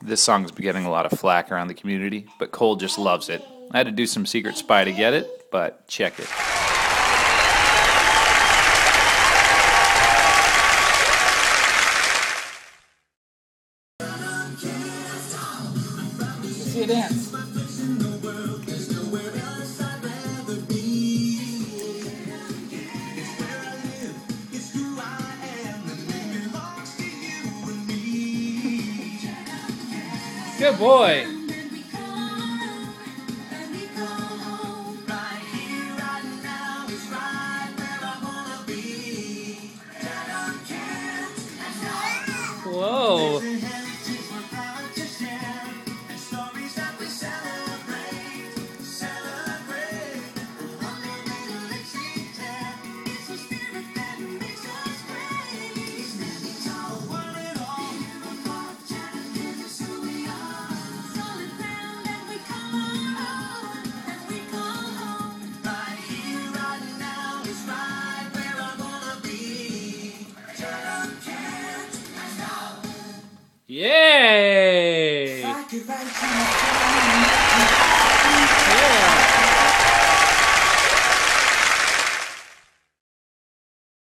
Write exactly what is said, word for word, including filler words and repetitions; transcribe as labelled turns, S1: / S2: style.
S1: This song's been getting a lot of flack around the community, but Cole just loves it. I had to do some secret spy to get it, but check it.
S2: See you dance. Good boy. Whoa. Yay!